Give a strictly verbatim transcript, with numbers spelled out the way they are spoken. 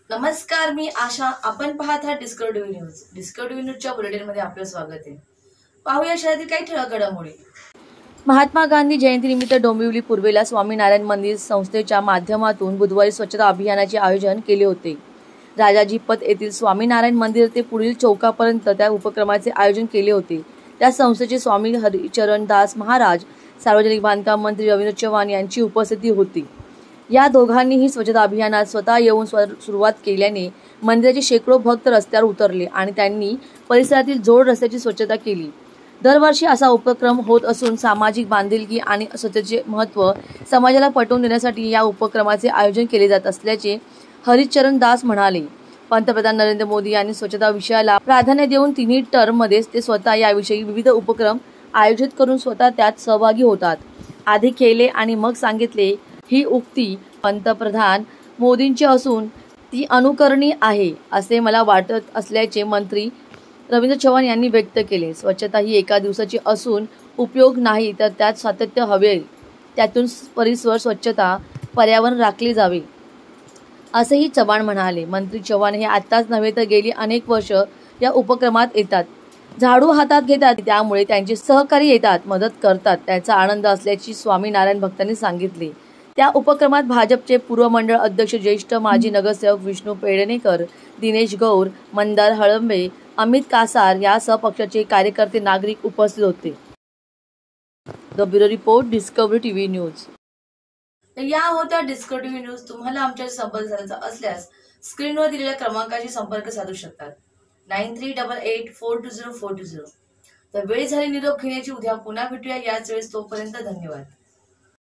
नमस्कार, मी आशा. आपण पाहत आहात डिस्कवरी न्यूज. डिस्कवरी न्यूजच्या बुलेटिनमध्ये आपलं स्वागत आहे. पाहूया शहरातील काही ठळक घडामोडी. महात्मा गांधी जयंतीनिमित्त डोंबिवली पूर्वेला स्वामीनारायण मंदिर संस्थेच्या माध्यमातून बुधवारी स्वच्छता अभियानाचे आयोजन केले होते. राजाजी पथ येथील स्वामीनारायण मंदिर ते पुढील चौकापर्यंत त्या उपक्रमाचे आयोजन केले होते. त्या संस्थेचे स्वामी हरिचरण दास महाराज, सार्वजनिक बांधकाम मंत्री रवींद्र चव्हाण यांची उपस्थिती होती. या दोघांनीही स्वच्छता अभियानात स्वतः येऊन सुरुवात केल्याने मंदिराचे शेकडो भक्त रस्त्यावर उतरले आणि त्यांनी परिसरातील जोड रस्त्याची स्वच्छता केली. दरवर्षी असा उपक्रम होत असून सामाजिक बांधिलकी आणि स्वच्छतेचे महत्त्व समाजाला पटवून देण्यासाठी या उपक्रमाचे आयोजन केले जात असल्याचे हरिचरण दास म्हणाले. पंतप्रधान नरेंद्र मोदी यांनी स्वच्छता विषयाला प्राधान्य देऊन तिन्ही टर्ममध्येच ते स्वतः याविषयी विविध उपक्रम आयोजित करून स्वतः त्यात सहभागी होतात. आधी केले आणि मग सांगितले ही उक्ती पंतप्रधान मोदींची असून ती अनुकरणीय आहे असे मला वाटत असल्याचे मंत्री रवींद्र चव्हाण यांनी व्यक्त केले. स्वच्छता ही एका दिवसाची असून उपयोग नाही तर त्यात सातत्य हवे. त्यातून परिसर स्वच्छता, पर्यावरण राखले जावे असेही चव्हाण म्हणाले. मंत्री चव्हाण हे आताच नव्हे तर गेली अनेक वर्ष या उपक्रमात येतात. झाडू हातात घेतात, त्यामुळे त्यांचे सहकारी येतात, मदत करतात. त्याचा आनंद असल्याची स्वामीनारायण भक्तांनी सांगितले. त्या उपक्रमात भाजपचे पूर्व मंडळ अध्यक्ष, ज्येष्ठ माजी नगरसेवक विष्णू पेडणेकर, दिनेश गौर, मंदार हळंबे, अमित कासार यासह पक्षाचे कार्यकर्ते, नागरिक उपस्थित होते. The bureau report, discovery TV news. या होत्या डिस्कवरी टीव्ही न्यूज. तुम्हाला आमच्याशी संपर्क साधायचा असल्यास स्क्रीनवर दिलेल्या क्रमांकाशी संपर्क साधू शकतात. Nine three double eight four two zero four two zero. तर वेळ झाली निरोप घेण्याची. उद्या पुन्हा भेटूया याच वेळेस. तोपर्यंत धन्यवाद.